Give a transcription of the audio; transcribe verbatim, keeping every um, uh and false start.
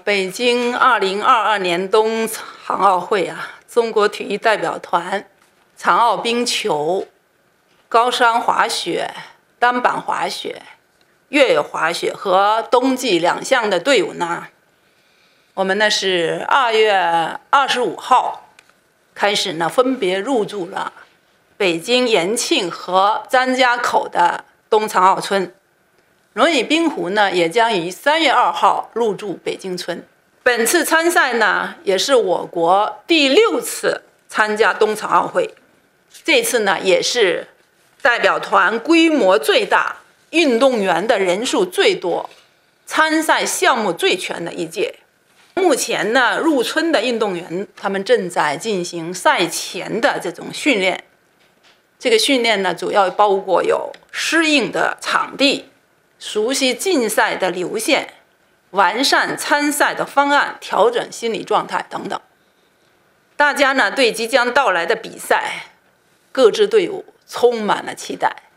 北京二零二二年冬残奥会啊，中国体育代表团残奥冰球、高山滑雪、单板滑雪、越野滑雪和冬季两项的队伍呢，我们呢是二月二十五号开始呢，分别入驻了北京延庆和张家口的冬残奥村。轮椅冰壶呢，也将于三月二号入驻北京村。本次参赛呢，也是我国第六次参加冬残奥会，这次呢，也是代表团规模最大、运动员的人数最多、参赛项目最全的一届。目前呢，入村的运动员他们正在进行赛前的这种训练。这个训练呢，主要包括有适应的场地、熟悉竞赛的流线、完善参赛的方案、调整心理状态等等。大家呢，对即将到来的比赛，各支队伍充满了期待。